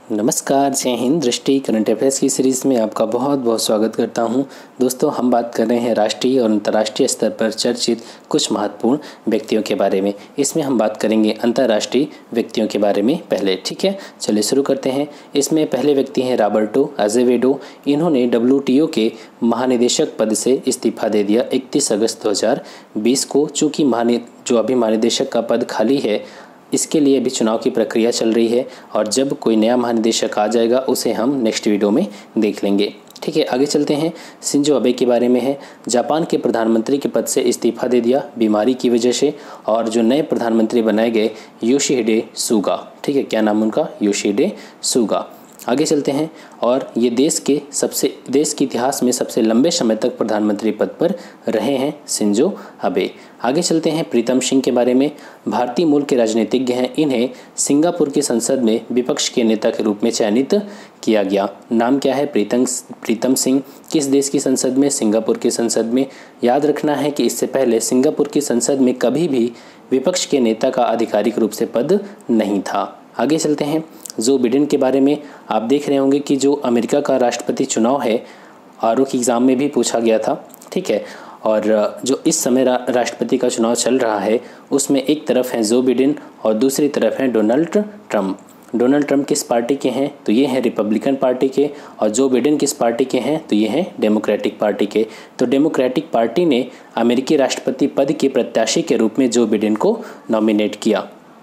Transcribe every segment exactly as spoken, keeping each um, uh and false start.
नमस्कार, जय हिंद। दृष्टि करंट अफेयर्स की सीरीज़ में आपका बहुत बहुत स्वागत करता हूं। दोस्तों, हम बात कर रहे हैं राष्ट्रीय और अंतर्राष्ट्रीय स्तर पर चर्चित कुछ महत्वपूर्ण व्यक्तियों के बारे में। इसमें हम बात करेंगे अंतर्राष्ट्रीय व्यक्तियों के बारे में पहले। ठीक है, चलिए शुरू करते हैं। इसमें पहले व्यक्ति हैं रॉबर्टो अजेवेडो। इन्होंने डब्ल्यू टी ओ के महानिदेशक पद से इस्तीफा दे दिया इकतीस अगस्त दो हज़ार बीस को। चूँकि महानि जो अभी महानिदेशक का पद खाली है, इसके लिए अभी चुनाव की प्रक्रिया चल रही है और जब कोई नया महानिदेशक आ जाएगा उसे हम नेक्स्ट वीडियो में देख लेंगे। ठीक है, आगे चलते हैं। शिंजो अबे के बारे में है। जापान के प्रधानमंत्री के पद से इस्तीफा दे दिया बीमारी की वजह से, और जो नए प्रधानमंत्री बनाए गए योशिहिडे सुगा। ठीक है, क्या नाम उनका? योशिहिडे सुगा। आगे चलते हैं। और ये देश के सबसे देश के इतिहास में सबसे लंबे समय तक प्रधानमंत्री पद पर रहे हैं शिंजो अबे। आगे चलते हैं प्रीतम सिंह के बारे में। भारतीय मूल के राजनीतिज्ञ हैं। इन्हें सिंगापुर की संसद में विपक्ष के नेता के रूप में चयनित किया गया। नाम क्या है? प्रीतम प्रीतम सिंह। किस देश की संसद में? सिंगापुर की संसद में। याद रखना है कि इससे पहले सिंगापुर की संसद में कभी भी विपक्ष के नेता का आधिकारिक रूप से पद नहीं था। आगे चलते हैं। जो बिडेन के बारे में आप देख रहे होंगे कि जो अमेरिका का राष्ट्रपति चुनाव है, आर ओ के एग्ज़ाम में भी पूछा गया था। ठीक है, और जो इस समय रा, राष्ट्रपति का चुनाव चल रहा है उसमें एक तरफ हैं जो बिडेन और दूसरी तरफ हैं डोनाल्ड ट्रंप। डोनाल्ड ट्रंप किस पार्टी के हैं? तो ये हैं रिपब्लिकन पार्टी के। और जो बिडेन किस पार्टी के हैं? तो ये हैं डेमोक्रेटिक पार्टी के। तो डेमोक्रेटिक पार्टी ने अमेरिकी राष्ट्रपति पद के प्रत्याशी के रूप में जो बिडेन को नॉमिनेट किया।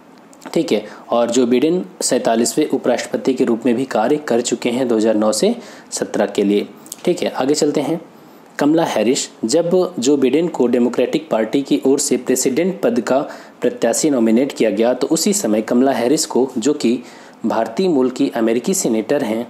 ठीक है, और जो बिडेन सैंतालीसवें उपराष्ट्रपति के रूप में भी कार्य कर चुके हैं दो हज़ार नौ से सत्रह के लिए। ठीक है, आगे चलते हैं। Kamala Harris. जब जो बिडेन को डेमोक्रेटिक पार्टी की ओर से प्रेसिडेंट पद का प्रत्याशी नॉमिनेट किया गया, तो उसी समय कमला हैरिस को, जो कि भारतीय मूल की अमेरिकी सीनेटर हैं,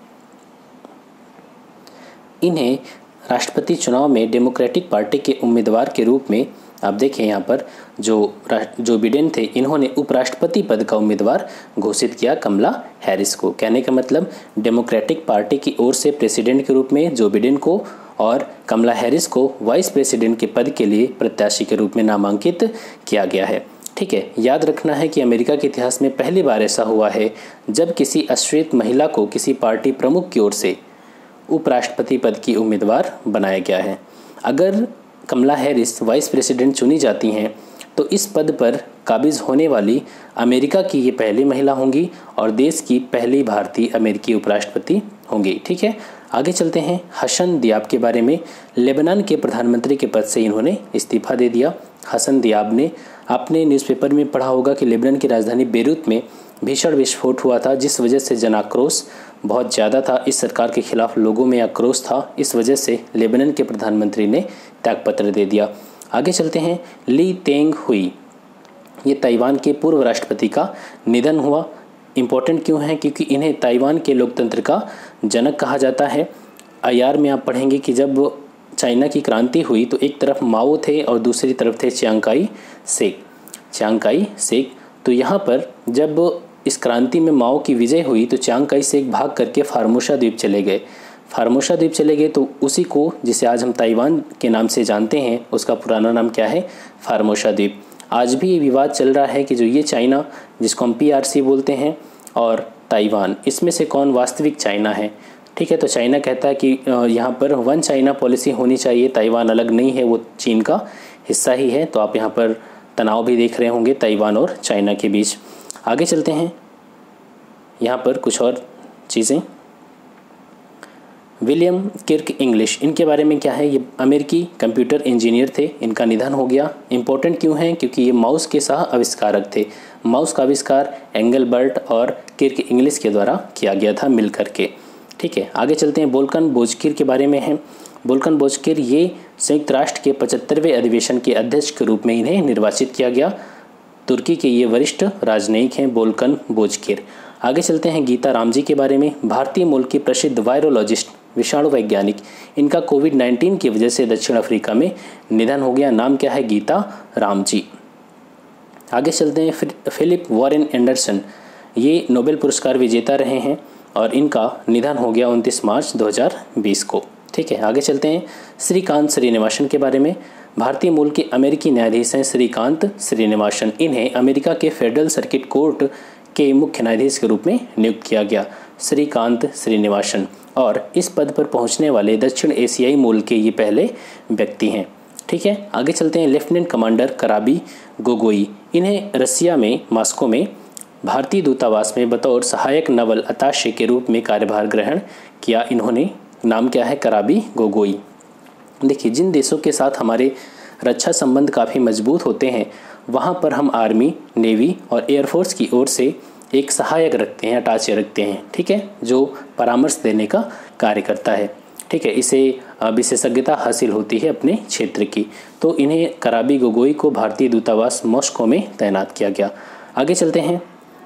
इन्हें राष्ट्रपति चुनाव में डेमोक्रेटिक पार्टी के उम्मीदवार के रूप में, आप देखें यहाँ पर जो जो बिडेन थे, इन्होंने उपराष्ट्रपति पद का उम्मीदवार घोषित किया कमला हैरिस को। कहने का मतलब डेमोक्रेटिक पार्टी की ओर से प्रेसिडेंट के रूप में जो बिडेन को और कमला हैरिस को वाइस प्रेसिडेंट के पद के लिए प्रत्याशी के रूप में नामांकित किया गया है। ठीक है, याद रखना है कि अमेरिका के इतिहास में पहली बार ऐसा हुआ है जब किसी अश्वेत महिला को किसी पार्टी प्रमुख की ओर से उपराष्ट्रपति पद की उम्मीदवार बनाया गया है। अगर कमला हैरिस वाइस प्रेसिडेंट चुनी जाती हैं तो इस पद पर काबिज होने वाली अमेरिका की ये पहली महिला होंगी और देश की पहली भारतीय अमेरिकी उपराष्ट्रपति होंगी। ठीक है, आगे चलते हैं। हसन दियाब के बारे में। लेबनान के प्रधानमंत्री के पद से इन्होंने इस्तीफा दे दिया। हसन दियाब ने, आपने न्यूज़पेपर में पढ़ा होगा कि लेबनान की राजधानी बेरूत में भीषण विस्फोट हुआ था, जिस वजह से जनाक्रोश बहुत ज़्यादा था। इस सरकार के खिलाफ लोगों में आक्रोश था। इस वजह से लेबनान के प्रधानमंत्री ने त्यागपत्र दे दिया। आगे चलते हैं। ली तेंग हुई, ये ताइवान के पूर्व राष्ट्रपति का निधन हुआ। इम्पोर्टेंट क्यों है? क्योंकि इन्हें ताइवान के लोकतंत्र का जनक कहा जाता है। आई आर में आप पढ़ेंगे कि जब चाइना की क्रांति हुई तो एक तरफ माओ थे और दूसरी तरफ थे Chiang Kai Shek Chiang Kai Shek तो यहाँ पर जब इस क्रांति में माओ की विजय हुई तो चियांग काई शेक भाग करके फार्मोसा द्वीप चले गए। फार्मोसा द्वीप चले गए तो उसी को, जिसे आज हम ताइवान के नाम से जानते हैं, उसका पुराना नाम क्या है? फार्मोसा द्वीप। आज भी ये विवाद चल रहा है कि जो ये चाइना, जिसको हम पी आर सी बोलते हैं, और ताइवान, इसमें से कौन वास्तविक चाइना है? ठीक है, तो चाइना कहता है कि यहाँ पर वन चाइना पॉलिसी होनी चाहिए, ताइवान अलग नहीं है, वो चीन का हिस्सा ही है। तो आप यहाँ पर तनाव भी देख रहे होंगे ताइवान और चाइना के बीच। आगे चलते हैं। यहाँ पर कुछ और चीज़ें। विलियम किर्क इंग्लिश, इनके बारे में क्या है? ये अमेरिकी कंप्यूटर इंजीनियर थे। इनका निधन हो गया। इंपॉर्टेंट क्यों है? क्योंकि ये माउस के सह आविष्कारक थे। माउस का आविष्कार एंगलबर्ट और किर्क इंग्लिश के द्वारा किया गया था मिल करके। ठीक है, आगे चलते हैं। वोल्कन बोजकिर के बारे में है। वोल्कन बोजकिर, ये संयुक्त राष्ट्र के पचहत्तरवें अधिवेशन के अध्यक्ष के रूप में इन्हें निर्वाचित किया गया। तुर्की के ये वरिष्ठ राजनयिक हैं वोल्कन बोजकिर। आगे चलते हैं। गीता रामजी के बारे में। भारतीय मूल की प्रसिद्ध वायरोलॉजिस्ट, विषाणु वैज्ञानिक, इनका कोविड नाइन्टीन की वजह से दक्षिण अफ्रीका में निधन हो गया। नाम क्या है? गीता रामजी। आगे चलते हैं। फिलिप वॉरेन एंडरसन, ये नोबेल पुरस्कार विजेता रहे हैं और इनका निधन हो गया उनतीस मार्च दो हज़ार बीस को। ठीक है, आगे चलते हैं। श्रीकांत श्रीनिवासन के बारे में। भारतीय मूल के अमेरिकी न्यायाधीश हैं श्रीकांत श्रीनिवासन। इन्हें अमेरिका के फेडरल सर्किट कोर्ट के मुख्य न्यायाधीश के रूप में नियुक्त किया गया, श्रीकांत श्रीनिवासन। और इस पद पर पहुंचने वाले दक्षिण एशियाई मूल के ये पहले व्यक्ति हैं। ठीक है, आगे चलते हैं। लेफ्टिनेंट कमांडर कराबी गोगोई, इन्हें रसिया में मास्को में भारतीय दूतावास में बतौर सहायक नवल अताशे के रूप में कार्यभार ग्रहण किया। इन्होंने नाम क्या है? कराबी गोगोई। देखिए, जिन देशों के साथ हमारे रक्षा संबंध काफ़ी मजबूत होते हैं वहाँ पर हम आर्मी, नेवी और एयरफोर्स की ओर से एक सहायक रखते हैं, अटाचे रखते हैं। ठीक है, जो परामर्श देने का कार्य करता है। ठीक है, इसे विशेषज्ञता हासिल होती है अपने क्षेत्र की। तो इन्हें कराबी गोगोई को भारतीय दूतावास मॉस्को में तैनात किया गया। आगे चलते हैं।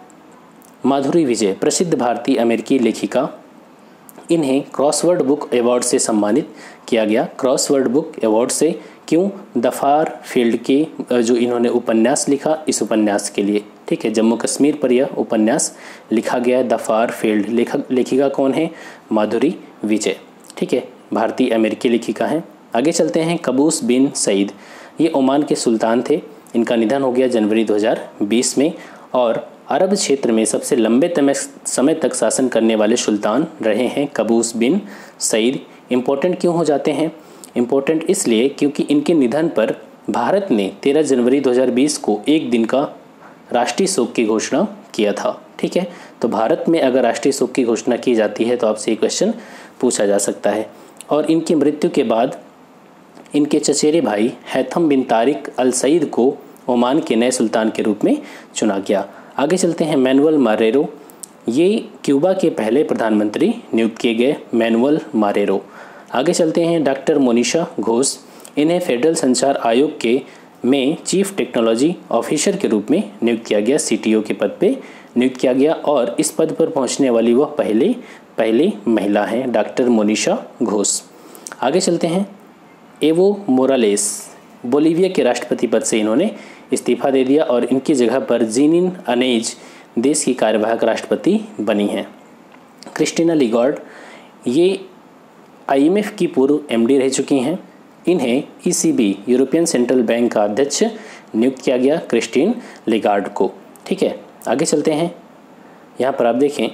माधुरी विजय, प्रसिद्ध भारतीय अमेरिकी लेखिका, इन्हें क्रॉसवर्ड बुक अवार्ड से सम्मानित किया गया। क्रॉसवर्ड बुक अवार्ड से क्यों? द फार फील्ड के जो इन्होंने उपन्यास लिखा, इस उपन्यास के लिए। ठीक है, जम्मू कश्मीर पर यह उपन्यास लिखा गया है, द फार फील्ड। लेखक लेखिका कौन है? माधुरी विजय। ठीक है, भारतीय अमेरिकी लेखिका हैं। आगे चलते हैं। कबूस बिन सईद, ये ओमान के सुल्तान थे। इनका निधन हो गया जनवरी दो हज़ार बीस में। और अरब क्षेत्र में सबसे लंबे समय तक शासन करने वाले सुल्तान रहे हैं कबूस बिन सईद। इम्पोर्टेंट क्यों हो जाते हैं? इम्पोर्टेंट इसलिए क्योंकि इनके निधन पर भारत ने तेरह जनवरी दो हज़ार बीस को एक दिन का राष्ट्रीय शोक की घोषणा किया था। ठीक है, तो भारत में अगर राष्ट्रीय शोक की घोषणा की जाती है तो आपसे ये क्वेश्चन पूछा जा सकता है। और इनकी मृत्यु के बाद इनके चचेरे भाई हैथम बिन तारिक अल सईद को ओमान के नए सुल्तान के रूप में चुना गया। आगे चलते हैं। मैनुअल मारेरो, ये क्यूबा के पहले प्रधानमंत्री नियुक्त किए गए, मैनुअल मारेरो। आगे चलते हैं। डॉक्टर मोनिशा घोष, इन्हें फेडरल संचार आयोग के में चीफ टेक्नोलॉजी ऑफिसर के रूप में नियुक्त किया गया, सीटीओ के पद पे नियुक्त किया गया। और इस पद पर पहुंचने वाली वह पहले पहली महिला हैं, डॉक्टर मोनिशा घोष। आगे चलते हैं। एवो मोरालेस, बोलीविया के राष्ट्रपति पद से इन्होंने इस्तीफा दे दिया और इनकी जगह पर जीनिन अनेज देश की कार्यवाहक राष्ट्रपति बनी हैं। क्रिस्टीना लिगार्ड, ये आईएमएफ की पूर्व एमडी रह चुकी हैं। इन्हें ईसीबी यूरोपियन सेंट्रल बैंक का अध्यक्ष नियुक्त किया गया, क्रिस्टीन लिगार्ड को। ठीक है, आगे चलते हैं। यहाँ पर आप देखें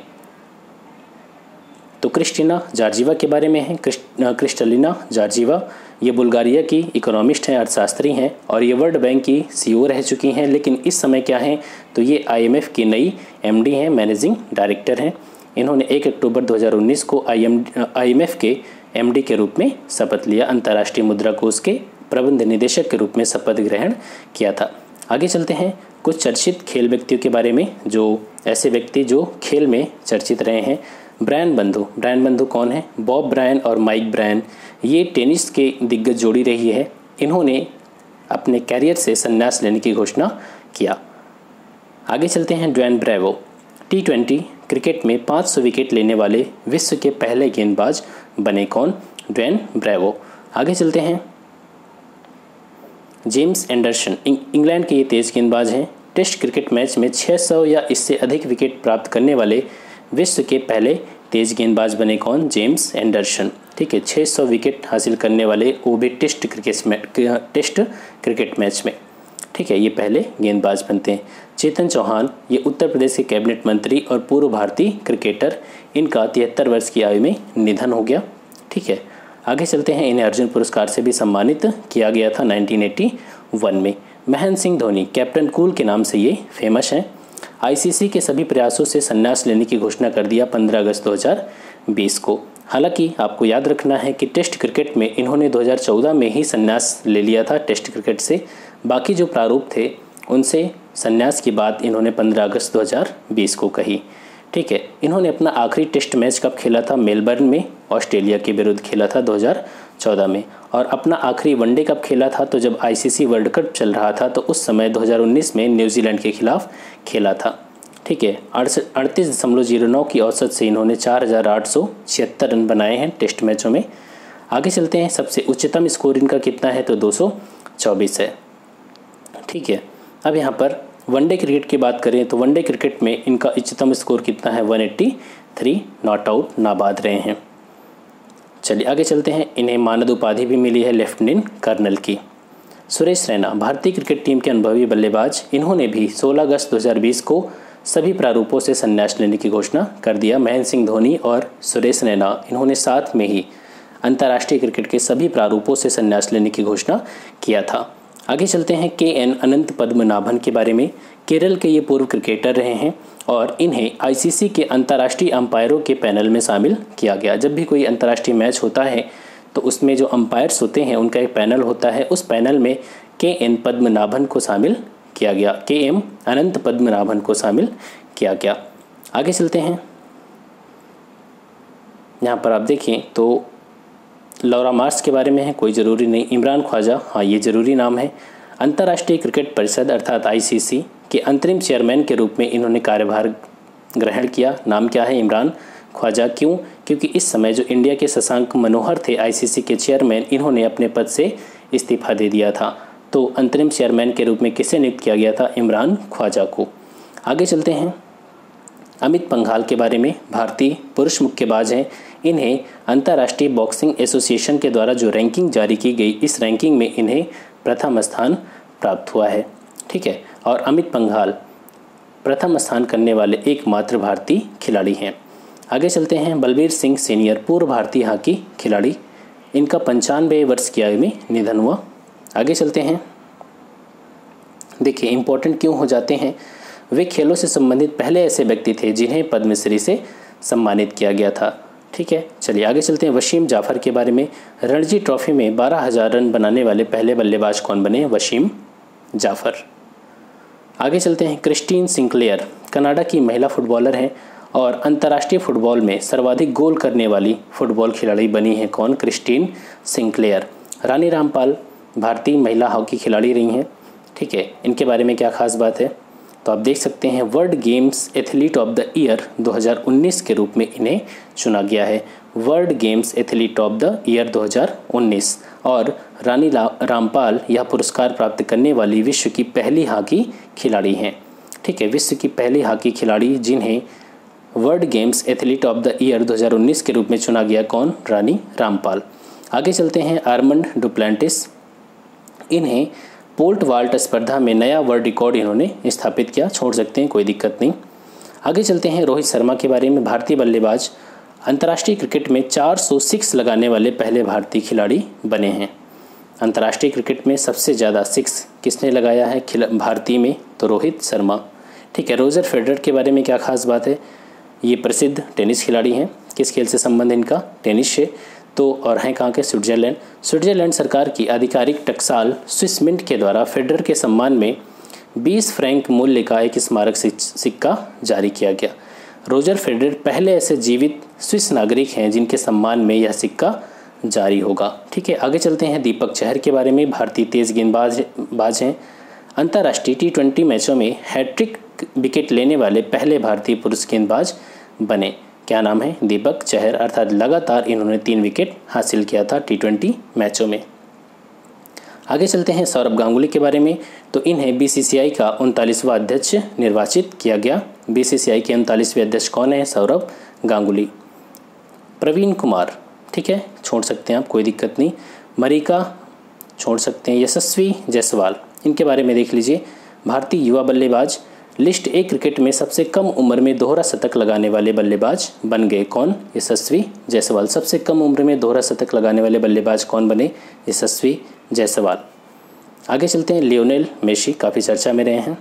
तो क्रिस्टीना जॉर्जिवा के बारे में है। क्रिस्टलिना जॉर्जिवा, ये बुल्गारिया की इकोनॉमिस्ट हैं, अर्थशास्त्री हैं और ये वर्ल्ड बैंक की सीईओ रह चुकी हैं। लेकिन इस समय क्या हैं? तो ये आईएमएफ की नई एमडी हैं, मैनेजिंग डायरेक्टर हैं। इन्होंने एक अक्टूबर दो हज़ार उन्नीस को आईएम आईएमएफ के एमडी के रूप में शपथ लिया, अंतर्राष्ट्रीय मुद्रा कोष के प्रबंध निदेशक के रूप में शपथ ग्रहण किया था। आगे चलते हैं। कुछ चर्चित खेल व्यक्तियों के बारे में, जो ऐसे व्यक्ति जो खेल में चर्चित रहे हैं। ब्रायन बंधु, ब्रायन बंधु कौन है? बॉब ब्रायन और माइक ब्रायन, ये टेनिस के दिग्गज जोड़ी रही है। इन्होंने अपने कैरियर से संन्यास लेने की घोषणा किया। आगे चलते हैं। Dwayne Bravo, T twenty cricket में पाँच सौ विकेट लेने वाले विश्व के पहले गेंदबाज बने। कौन? Dwayne Bravo. आगे चलते हैं। जेम्स एंडरसन, इंग्लैंड के ये तेज गेंदबाज हैं। टेस्ट क्रिकेट मैच में छह सौ या इससे अधिक विकेट प्राप्त करने वाले विश्व के पहले तेज गेंदबाज बने। कौन? James Anderson. ठीक है, छह सौ विकेट हासिल करने वाले, वो भी टेस्ट क्रिकेट में टेस्ट क्रिकेट मैच में। ठीक है, ये पहले गेंदबाज बनते हैं। चेतन चौहान, ये उत्तर प्रदेश के कैबिनेट मंत्री और पूर्व भारतीय क्रिकेटर, इनका तिहत्तर वर्ष की आयु में निधन हो गया। ठीक है, आगे चलते हैं। इन्हें अर्जुन पुरस्कार से भी सम्मानित किया गया था नाइनटीन एटी वन में। महेंद्र सिंह धोनी, कैप्टन कूल के नाम से ये फेमस हैं। आईसीसी के सभी प्रयासों से संन्यास लेने की घोषणा कर दिया पंद्रह अगस्त दो हज़ार बीस को। हालांकि आपको याद रखना है कि टेस्ट क्रिकेट में इन्होंने दो हज़ार चौदह में ही संन्यास ले लिया था टेस्ट क्रिकेट से। बाकी जो प्रारूप थे उनसे संन्यास की बात इन्होंने पंद्रह अगस्त दो हज़ार बीस को कही। ठीक है, इन्होंने अपना आखिरी टेस्ट मैच कब खेला था? मेलबर्न में ऑस्ट्रेलिया के विरुद्ध खेला था दो हज़ार चौदह में। और अपना आखिरी वनडे कब खेला था? तो जब आईसीसी वर्ल्ड कप चल रहा था तो उस समय दो हज़ार उन्नीस में न्यूजीलैंड के खिलाफ खेला था। ठीक है, अड़सठ अड़तीस दशमलव जीरो नौ की औसत से इन्होंने चार हज़ार आठ सौ छिहत्तर रन बनाए हैं टेस्ट मैचों में। आगे चलते हैं। सबसे उच्चतम स्कोर इनका कितना है? तो दो सौ चौबीस है। ठीक है, अब यहाँ पर वनडे क्रिकेट की बात करें तो वनडे क्रिकेट में इनका उच्चतम स्कोर कितना है? एक सौ तिरासी, नॉट आउट, नाबाद रहे हैं। चलिए आगे चलते हैं। इन्हें मानद उपाधि भी मिली है लेफ्टिनेंट कर्नल की। सुरेश रैना, भारतीय क्रिकेट टीम के अनुभवी बल्लेबाज, इन्होंने भी सोलह अगस्त दो हज़ार बीस को सभी प्रारूपों से संन्यास लेने की घोषणा कर दिया। महेंद्र सिंह धोनी और सुरेश रैना इन्होंने साथ में ही अंतर्राष्ट्रीय क्रिकेट के सभी प्रारूपों से संन्यास लेने की घोषणा किया था। आगे चलते हैं के एन अनंत पद्मनाभन के बारे में। केरल के ये पूर्व क्रिकेटर रहे हैं और इन्हें आईसीसी के अंतर्राष्ट्रीय अंपायरों के पैनल में शामिल किया गया। जब भी कोई अंतर्राष्ट्रीय मैच होता है तो उसमें जो अंपायर्स होते हैं उनका एक पैनल होता है, उस पैनल में के एन पद्मनाभन को शामिल किया गया, के एम अनंत पद्मनाभन को शामिल किया गया। आगे चलते हैं, यहाँ पर आप देखें तो लौरा मार्स के बारे में है, कोई ज़रूरी नहीं। इमरान ख्वाजा, हाँ ये ज़रूरी नाम है। अंतर्राष्ट्रीय क्रिकेट परिषद अर्थात आईसीसी के अंतरिम चेयरमैन के रूप में इन्होंने कार्यभार ग्रहण किया। नाम क्या है? इमरान ख्वाजा। क्यों? क्योंकि इस समय जो इंडिया के शशांक मनोहर थे आईसीसी के चेयरमैन, इन्होंने अपने पद से इस्तीफा दे दिया था। तो अंतरिम चेयरमैन के रूप में किसे नियुक्त किया गया था? इमरान ख्वाजा को। आगे चलते हैं, अमित पंघाल के बारे में। भारतीय पुरुष मुक्केबाज हैं। इन्हें अंतर्राष्ट्रीय बॉक्सिंग एसोसिएशन के द्वारा जो रैंकिंग जारी की गई, इस रैंकिंग में इन्हें प्रथम स्थान प्राप्त हुआ है। ठीक है, और अमित पंघाल प्रथम स्थान करने वाले एकमात्र भारतीय खिलाड़ी हैं। आगे चलते हैं, बलबीर सिंह सीनियर, पूर्व भारतीय हॉकी खिलाड़ी। इनका पंचानवे वर्ष की आयु में निधन हुआ। आगे चलते हैं, देखिए इम्पोर्टेंट क्यों हो जाते हैं, वे खेलों से संबंधित पहले ऐसे व्यक्ति थे जिन्हें पद्मश्री से सम्मानित किया गया था। ठीक है, चलिए आगे चलते हैं, वसीम जाफर के बारे में। रणजी ट्रॉफी में बारह हज़ार रन बनाने वाले पहले बल्लेबाज कौन बने? वसीम जाफर। आगे चलते हैं, क्रिस्टीन सिंक्लेयर कनाडा की महिला फुटबॉलर हैं और अंतर्राष्ट्रीय फुटबॉल में सर्वाधिक गोल करने वाली फुटबॉल खिलाड़ी बनी है कौन? Christine Sinclair. रानी रामपाल भारतीय महिला हॉकी खिलाड़ी रही हैं। ठीक है, इनके बारे में क्या खास बात है तो आप देख सकते हैं, World Games athlete of the year दो हज़ार उन्नीस के रूप में इन्हें चुना गया है। World Games athlete of the year दो हज़ार उन्नीस। और रानी रामपाल यह पुरस्कार प्राप्त करने वाली विश्व की पहली हॉकी खिलाड़ी हैं। ठीक है, विश्व की पहली हॉकी खिलाड़ी जिन्हें World Games athlete of the year दो हज़ार उन्नीस के रूप में चुना गया, कौन? रानी रामपाल। आगे चलते हैं, आर्मंड डुप्लांटिस। इन्हें पोल्ट वाल्ट स्पर्धा में नया वर्ल्ड रिकॉर्ड इन्होंने स्थापित किया। छोड़ सकते हैं, कोई दिक्कत नहीं। आगे चलते हैं, रोहित शर्मा के बारे में। भारतीय बल्लेबाज अंतर्राष्ट्रीय क्रिकेट में चार सौ सिक्स लगाने वाले पहले भारतीय खिलाड़ी बने हैं। अंतर्राष्ट्रीय क्रिकेट में सबसे ज़्यादा सिक्स किसने लगाया है भारतीय में? तो रोहित शर्मा। ठीक है, रोजर फेडरर के बारे में क्या खास बात है? ये प्रसिद्ध टेनिस खिलाड़ी हैं। किस खेल से संबंध इनका? टेनिस से। तो और हैं कहाँ के? स्विट्जरलैंड। स्विट्जरलैंड सरकार की आधिकारिक टकसाल स्विस मिंट के द्वारा फेडरर के सम्मान में बीस फ्रैंक मूल्य का एक स्मारक सिक्का जारी किया गया। रोजर फेडरर पहले ऐसे जीवित स्विस नागरिक हैं जिनके सम्मान में यह सिक्का जारी होगा। ठीक है, आगे चलते हैं, दीपक चहर के बारे में। भारतीय तेज गेंदबाज बाज हैं। अंतर्राष्ट्रीय टी ट्वेंटी मैचों में हैट्रिक विकेट लेने वाले पहले भारतीय पुरुष गेंदबाज बने। क्या नाम है? दीपक चहर। अर्थात लगातार इन्होंने तीन विकेट हासिल किया था टी ट्वेंटी मैचों में। आगे चलते हैं, सौरभ गांगुली के बारे में। तो इन्हें बीसीसीआई का उनतालीसवां अध्यक्ष निर्वाचित किया गया। बीसीसीआई के उनतालीसवें अध्यक्ष कौन है? सौरभ गांगुली। प्रवीण कुमार, ठीक है, छोड़ सकते हैं आप, कोई दिक्कत नहीं। मरिका छोड़ सकते हैं। यशस्वी जायसवाल, इनके बारे में देख लीजिए। भारतीय युवा बल्लेबाज लिस्ट ए क्रिकेट में सबसे कम उम्र में दोहरा शतक लगाने वाले बल्लेबाज बन गए। कौन? यशस्वी जायसवाल। सबसे कम उम्र में दोहरा शतक लगाने वाले बल्लेबाज कौन बने? यशस्वी जायसवाल। आगे चलते हैं, लियोनेल मेसी काफ़ी चर्चा में रहे हैं।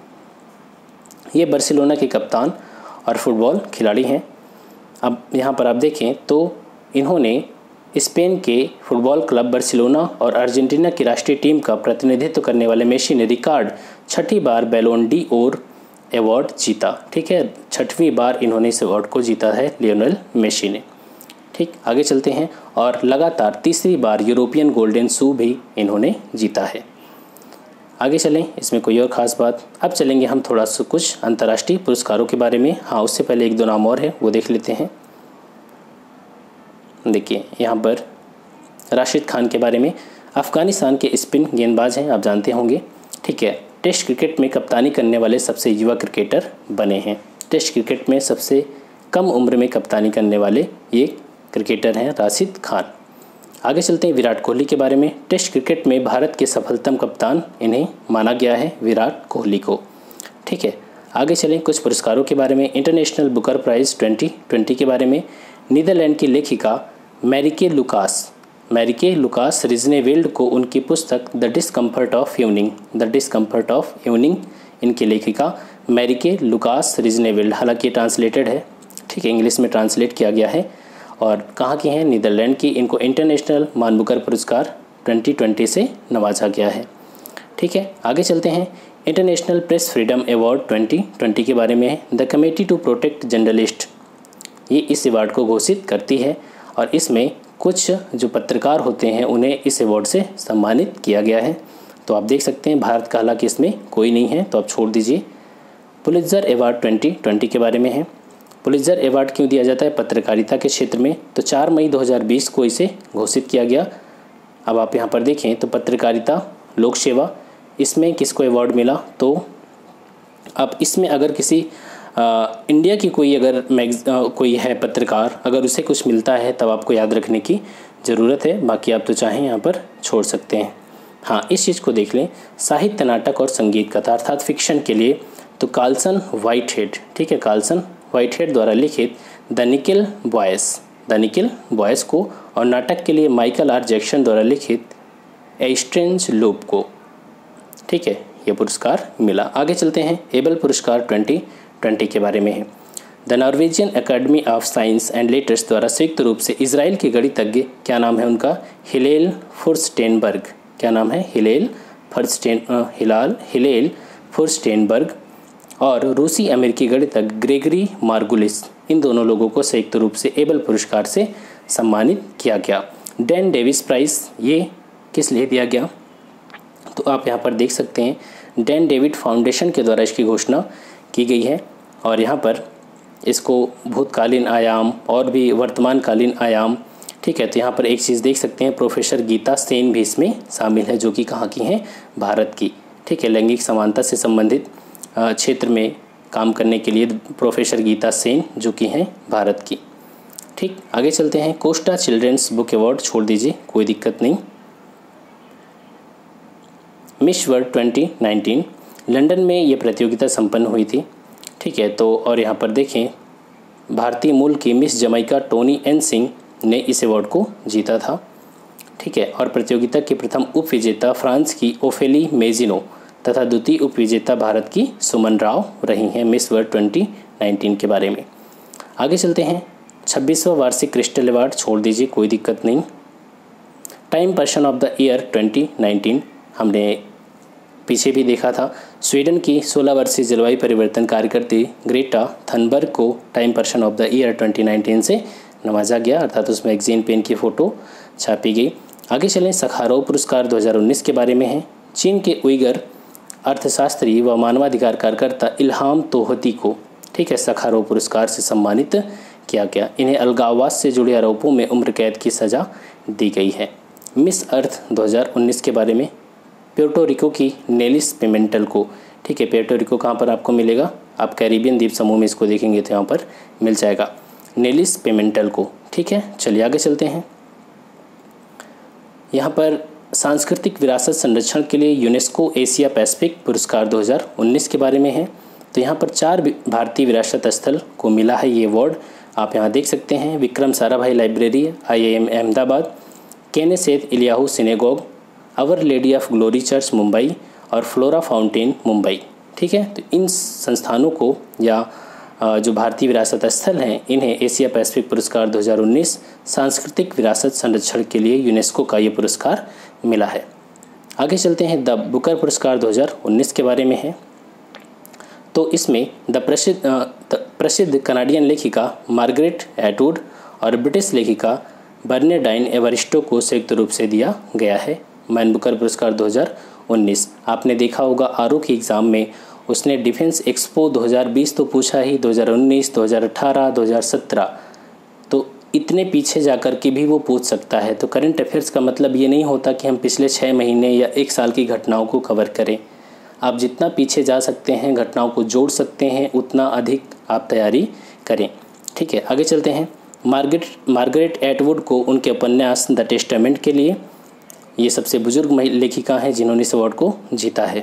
ये बार्सिलोना के कप्तान और फुटबॉल खिलाड़ी हैं। अब यहाँ पर आप देखें तो इन्होंने स्पेन के फुटबॉल क्लब बार्सिलोना और अर्जेंटीना की राष्ट्रीय टीम का प्रतिनिधित्व करने वाले मेसी ने रिकॉर्ड छठी बार बैलोन डी ओर अवार्ड जीता। ठीक है, छठवीं बार इन्होंने इस अवार्ड को जीता है लियोनेल मेसी ने। ठीक, आगे चलते हैं, और लगातार तीसरी बार यूरोपियन गोल्डन शू भी इन्होंने जीता है। आगे चलें, इसमें कोई और ख़ास बात। अब चलेंगे हम थोड़ा सा कुछ अंतर्राष्ट्रीय पुरस्कारों के बारे में। हाँ, उससे पहले एक दो नाम और है, वो देख लेते हैं। देखिए यहाँ पर राशिद खान के बारे में। अफ़गानिस्तान के स्पिन गेंदबाज हैं, आप जानते होंगे। ठीक है, टेस्ट क्रिकेट में कप्तानी करने वाले सबसे युवा क्रिकेटर बने हैं। टेस्ट क्रिकेट में सबसे कम उम्र में कप्तानी करने वाले ये क्रिकेटर हैं राशिद खान। आगे चलते हैं, विराट कोहली के बारे में। टेस्ट क्रिकेट में भारत के सफलतम कप्तान इन्हें माना गया है, विराट कोहली को। ठीक है, आगे चलें कुछ पुरस्कारों के बारे में। International Booker Prize twenty twenty के बारे में। नीदरलैंड की लेखिका मैरिके लुकास मैरिके लुकास रिजनेवेल्ड को उनकी पुस्तक the Discomfort of Evening the Discomfort of Evening इनकी लेखिका मैरिके लुकास रिजनेवेल्ड, हालांकि ट्रांसलेटेड है, ठीक है, इंग्लिश में ट्रांसलेट किया गया है, और कहाँ की हैं, नीदरलैंड की। इनको इंटरनेशनल मान बुकर पुरस्कार ट्वेंटी ट्वेंटी से नवाजा गया है, ठीक है। आगे चलते हैं। International Press Freedom Award twenty twenty के बारे में है। The Committee to Protect Journalist ये इस अवार्ड को घोषित करती है, और इसमें कुछ जो पत्रकार होते हैं उन्हें इस अवार्ड से सम्मानित किया गया है। तो आप देख सकते हैं भारत का हालांकि इसमें कोई नहीं है, तो आप छोड़ दीजिए। पुलित्ज़र अवार्ड ट्वेंटी ट्वेंटी के बारे में है। पुलित्ज़र अवार्ड क्यों दिया जाता है पत्रकारिता के क्षेत्र में, तो चार मई दो हज़ार बीस को इसे घोषित किया गया। अब आप यहाँ पर देखें तो पत्रकारिता, लोक सेवा, इसमें किसको अवार्ड मिला, तो अब इसमें अगर किसी आ, इंडिया की कोई अगर मैग आ, कोई है पत्रकार, अगर उसे कुछ मिलता है तब आपको याद रखने की ज़रूरत है, बाकी आप तो चाहें यहाँ पर छोड़ सकते हैं। हाँ, इस चीज़ को देख लें, साहित्य, नाटक और संगीत कथा अर्थात फिक्शन के लिए तो कार्ल्सन व्हाइटहेड, ठीक है, कार्ल्सन व्हाइटहेड द्वारा लिखित the Nickel Boys the Nickel Boys को, और नाटक के लिए माइकल आर जैक्सन द्वारा लिखित ए स्ट्रेंज लूप को, ठीक है, ये पुरस्कार मिला। आगे चलते हैं। एबल पुरस्कार ट्वेंटी ट्वेंटी के बारे में है। The Norwegian Academy of Science and Letters द्वारा संयुक्त रूप से इजराइल के गणितज्ञ, क्या नाम है उनका, हिलेल फुर्स्टेनबर्ग, क्या नाम है, हिलेल फर्स्टेन हिलाल हिलेल फुर्स्टेनबर्ग, और रूसी अमेरिकी गणितज्ञ ग्रेगरी मार्गुलिस, इन दोनों लोगों को संयुक्त रूप से एबल पुरस्कार से सम्मानित किया गया। डैन डेविस प्राइज़ ये किस लिए दिया गया, तो आप यहाँ पर देख सकते हैं डैन डेविड फाउंडेशन के द्वारा इसकी घोषणा की गई है, और यहाँ पर इसको भूतकालीन आयाम और भी वर्तमानकालीन आयाम, ठीक है, तो यहाँ पर एक चीज़ देख सकते हैं, प्रोफेसर गीता सेन भी इसमें शामिल है, जो कि कहाँ की हैं, भारत की, ठीक है, लैंगिक समानता से संबंधित क्षेत्र में काम करने के लिए प्रोफेसर गीता सेन जो कि हैं भारत की, ठीक। आगे चलते हैं। कोस्टा चिल्ड्रंस बुक अवार्ड छोड़ दीजिए, कोई दिक्कत नहीं। Miss World twenty nineteen London में ये प्रतियोगिता संपन्न हुई थी, ठीक है, तो और यहाँ पर देखें भारतीय मूल की Miss Jamaica Toni Ann Singh ने इस अवार्ड को जीता था, ठीक है, और प्रतियोगिता की प्रथम उप विजेता फ्रांस की ओफेली मेजिनो तथा द्वितीय उप विजेता भारत की सुमन राव रही हैं मिस वर्ल्ड ट्वेंटी नाइनटीन के बारे में। आगे चलते हैं। छब्बीसवां वार्षिक क्रिस्टल अवार्ड छोड़ दीजिए, कोई दिक्कत नहीं। Time Person of the Year twenty nineteen हमने पीछे भी देखा था। स्वीडन की सोलह वर्षीय जलवायु परिवर्तन कार्यकर्ती ग्रेटा थनबर्ग को Time Person of the Year twenty nineteen से नवाजा गया, अर्थात उस मैगजीन पे इनकी फ़ोटो छापी गई। आगे चलें। सखारोव पुरस्कार दो हज़ार उन्नीस के बारे में है। चीन के उइगर अर्थशास्त्री व मानवाधिकार कार्यकर्ता इल्हाम तोहती को, ठीक है, सखारोव पुरस्कार से सम्मानित किया गया। इन्हें अलगाववाद से जुड़े आरोपों में उम्र कैद की सज़ा दी गई है। मिस अर्थ दो हज़ार उन्नीस के बारे में प्यूर्टो रिको की नेलिस पिमेंटल को, ठीक है, प्यूर्टो रिको कहाँ पर आपको मिलेगा, आप कैरिबियन द्वीप समूह में इसको देखेंगे तो यहाँ पर मिल जाएगा, नेलिस पिमेंटल को, ठीक है। चलिए आगे चलते हैं। यहाँ पर सांस्कृतिक विरासत संरक्षण के लिए यूनेस्को एशिया पैसिफिक पुरस्कार दो हज़ार उन्नीस के बारे में है। तो यहाँ पर चार भारतीय विरासत स्थल को मिला है ये अवार्ड, आप यहाँ देख सकते हैं। Vikram Sarabhai library I I M Ahmedabad, Keneseth Eliyahoo synagogue, Our Lady of Glory church Mumbai और फ्लोरा फाउंटेन मुंबई, ठीक है। तो इन संस्थानों को या जो भारतीय विरासत स्थल हैं इन्हें एशिया पैसिफिक पुरस्कार दो हज़ार उन्नीस सांस्कृतिक विरासत संरक्षण के लिए यूनेस्को का ये पुरस्कार मिला है। आगे चलते हैं। द बुकर पुरस्कार दो हज़ार उन्नीस के बारे में है। तो इसमें द प्रसिद्ध प्रसिद्ध कनाडियन लेखिका मार्गरेट एटवुड और ब्रिटिश लेखिका बर्नेडाइन एवरिस्टो को संयुक्त रूप से दिया गया है मैन बुकर पुरस्कार दो हज़ार उन्नीस। आपने देखा होगा आरओ की एग्ज़ाम में उसने डिफेंस एक्सपो दो हज़ार बीस तो पूछा ही, दो हज़ार उन्नीस, दो हज़ार अठारह, दो हज़ार सत्रह, तो इतने पीछे जाकर के भी वो पूछ सकता है। तो करंट अफेयर्स का मतलब ये नहीं होता कि हम पिछले छः महीने या एक साल की घटनाओं को कवर करें। आप जितना पीछे जा सकते हैं, घटनाओं को जोड़ सकते हैं, उतना अधिक आप तैयारी करें, ठीक है। आगे चलते हैं। मार्गरेट मार्गरेट एटवुड को उनके उपन्यास द टेस्टामेंट के लिए, ये सबसे बुजुर्ग लेखिका हैं जिन्होंने इस अवार्ड को जीता है।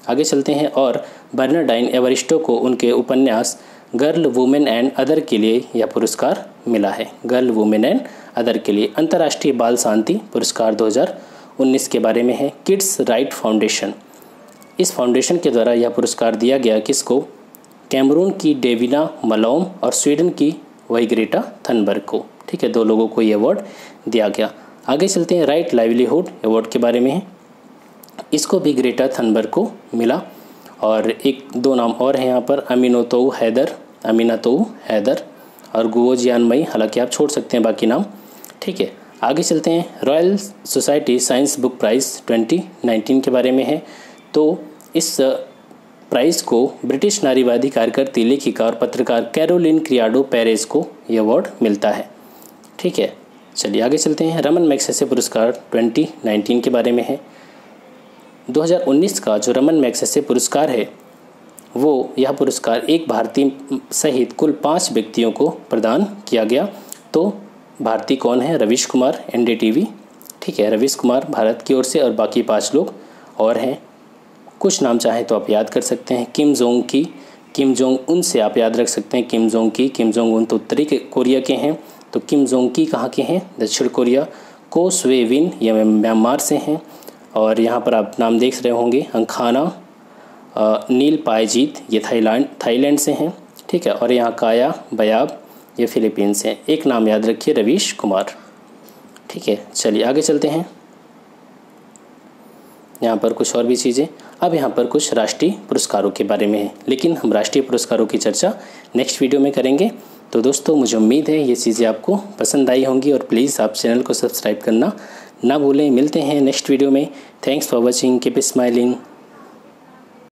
आगे चलते हैं। और बर्नार्डाइन एवरिस्टो को उनके उपन्यास गर्ल, वुमेन एंड अदर के लिए यह पुरस्कार मिला है। गर्ल, वुमेन एंड अदर के लिए। अंतर्राष्ट्रीय बाल शांति पुरस्कार दो हज़ार उन्नीस के बारे में है। किड्स राइट फाउंडेशन, इस फाउंडेशन के द्वारा यह पुरस्कार दिया गया किसको? कैमरून की डेविना मलोम और स्वीडन की वही ग्रेटा थनबर्ग को। ठीक है, दो लोगों को ये अवार्ड दिया गया। आगे चलते हैं। राइट लाइवलीहुड अवार्ड के बारे में है। इसको भी ग्रेटा थनबर्ग को मिला। और एक दो नाम और हैं यहाँ पर, अमीनतोउ हैदर, अमीनतोउ हैदर और गुओ जियानमई, हालांकि आप छोड़ सकते हैं बाकी नाम। ठीक है, आगे चलते हैं। Royal Society Science Book Prize twenty nineteen के बारे में है। तो इस प्राइज़ को ब्रिटिश नारीवादी कार्यकर्ती, लेखिका और पत्रकार कैरोलिन क्रियाडो पेरेज को यह अवार्ड मिलता है। ठीक है, चलिए आगे चलते हैं। रमन मैग्सेसे पुरस्कार ट्वेंटी नाइनटीन के बारे में है। दो हज़ार उन्नीस का जो रमन मैग्सेसे पुरस्कार है वो यह पुरस्कार एक भारतीय सहित कुल पाँच व्यक्तियों को प्रदान किया गया। तो भारतीय कौन है? Ravish Kumar, N D T V. ठीक है, रवीश कुमार भारत की ओर से और बाकी पाँच लोग और हैं। कुछ नाम चाहें तो आप याद कर सकते हैं। किम जोंग की, किम जोंग उन से आप याद रख सकते हैं। किम जोंग की, किम जोंग उन तो उत्तरी कोरिया के हैं, तो किम जोंग की कहाँ के हैं? दक्षिण कोरिया। को स्वे विन ये म्यांमार से हैं। और यहाँ पर आप नाम देख रहे होंगे, अंखाना नील पायजीत ये थाईलैंड थाईलैंड से हैं। ठीक है, और यहाँ काया बयाब ये फिलीपींस से हैं। एक नाम याद रखिए, रवीश कुमार। ठीक है, चलिए आगे चलते हैं। यहाँ पर कुछ और भी चीज़ें। अब यहाँ पर कुछ राष्ट्रीय पुरस्कारों के बारे में है, लेकिन हम राष्ट्रीय पुरस्कारों की चर्चा नेक्स्ट वीडियो में करेंगे। तो दोस्तों, मुझे उम्मीद है ये चीज़ें आपको पसंद आई होंगी और प्लीज़ आप चैनल को सब्सक्राइब करना ना भूलें। मिलते हैं नेक्स्ट वीडियो में। Thanks for watching, keep smiling.